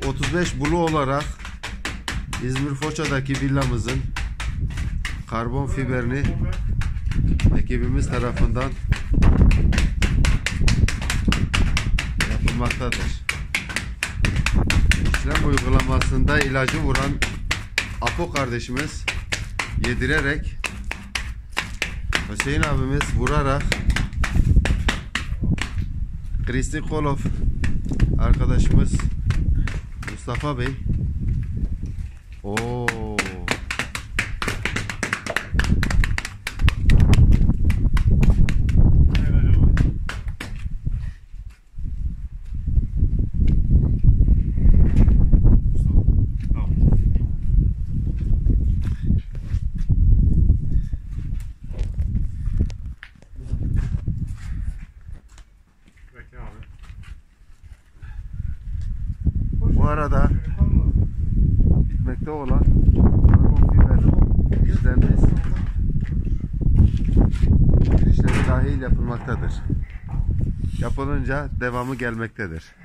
35 Bulu olarak İzmir Foça'daki villamızın karbon fiberini ekibimiz tarafından yapılmaktadır. İşlem uygulamasında ilacı vuran Apo kardeşimiz yedirerek, Hüseyin abimiz vurarak, Kristi Kolov arkadaşımız Mustafa Bey bu arada bitmekte olan karbon fiber işlemimiz girişleri dahil yapılmaktadır. Yapılınca devamı gelmektedir.